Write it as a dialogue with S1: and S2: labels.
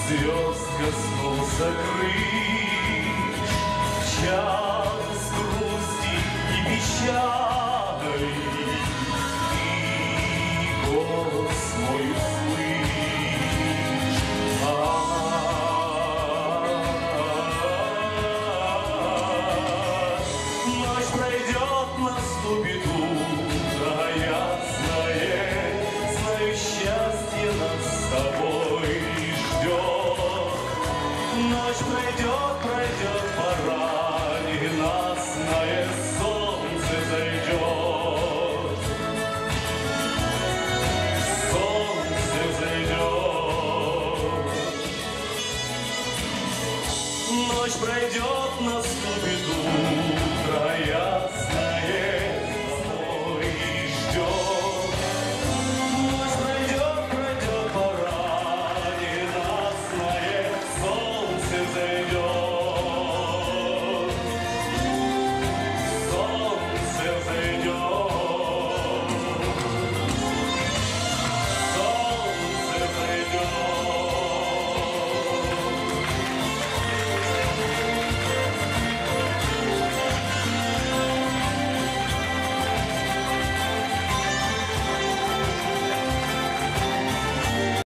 S1: звезд коснулся крыш. Час грусти и печали, ты голос мой услышь. Ночь пройдет, наступит утро ясное, знаю, счастье нас с тобой ждет. Ночь пройдет, пройдет, пора, ненастное солнце зайдет. Солнце зайдет. Ночь пройдет, наступит утро ясное.